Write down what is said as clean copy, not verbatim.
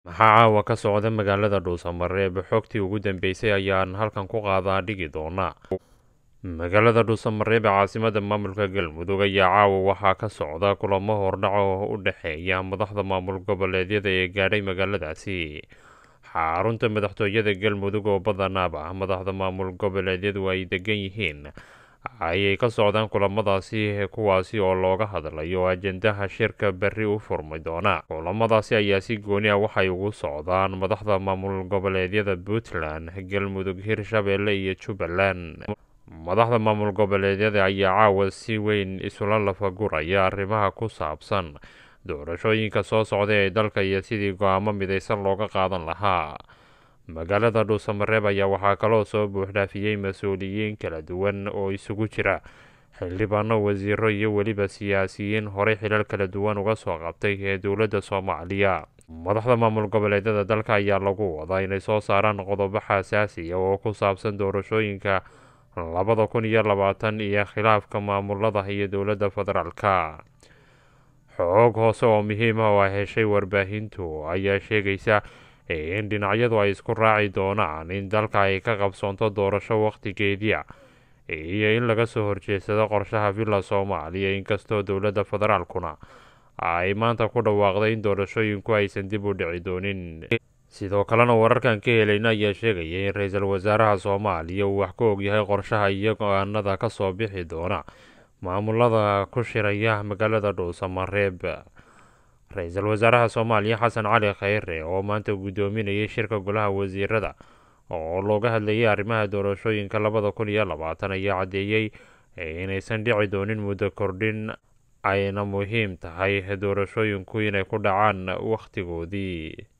Maxaa caawa ka socda magaalada Dhuusamareeb? Xogtii ugu dambeysay ayaan halkan ku qaadaa dhigi doonaa. Magaalada Dhuusamareeb ee caasimadda maamulka Galmudug ayaa caawa waxaa ka socda kulamo hordhac oo u dhexeeya madaxda maamul goboleedyada ee gaadhay magaaladaasi. Xarunta madaxtooyada Galmudug oo badanaaba madaxda maamul goboleedyadu ay degan yihiin ayay ka socdaan kulamadaasi, kuwaasi oo looga hadlayo ajendaha shirka berri u furmi doona. Kulamadaasi ayaa si gooni ah waxay ugu socdaan madaxda maamul goboleedyada Puntland, Galmudug, Hirshabelle iyo Jubbaland. Madaxda maamul goboleedyada ayaa caawa si weyn isula lafaguraya arrimaha ku saabsan doorashooyinka soo socda ee dalka iyo sidii go'aamo midaysan looga qaadan lahaa. Magaalada Dhuusamareeb ayaa waxaa kaloo soo buuxdhaafiyey mas-uuliyiin kala duwan oo isugu jira xildhibaano, wasiiro iyo weliba siyaasiyiin horey xilal kala duwan uga soo qabtay ee dowladda Soomaaliya. Madaxda maamul goboleedyada dalka ayaa lagu wadaa inay soo saaraan qodobo xasaasi ah oo ku saabsan doorashooyinka 2020 iyo khilaafka maamulada iyo dowladda federaalka. Xog hoose oo muhiim ah oo ay heshay warbaahintu ayaa sheegaysa in dhinacyadu ay isku raaci doonaan in dalka ay ka qabsoonto doorasho waqtigeedii iyo in laga soo horjeedsado qorshaha villa Soomaaliya, inkastoo dowladda federaalkuna ay maanta ku dhawaaqday in doorashooyinku aysan dib u dhici doonin. Sidoo kalena wararkan ka helayna ayaa sheegaya in ra-iisul wasaaraha Soomaaliya uu wax ka ogyahay qorshaha iyo go'aanada ka soo bixi doona maamulada ku shiraya magaalada Dhuusamareeb. Ra-iisul wasaaraha Soomaaliya Xasan Cali Khayre oo maanta gudoominayay shirka golaha wasiirada oo looga hadlayay arrimaha doorashooyinka 2020 ayaa cadeeyay inaysan dhici doonin muddo kordhin, ayna muhiim tahay doorashooyinku inay ku dhacaan waqtigoodii.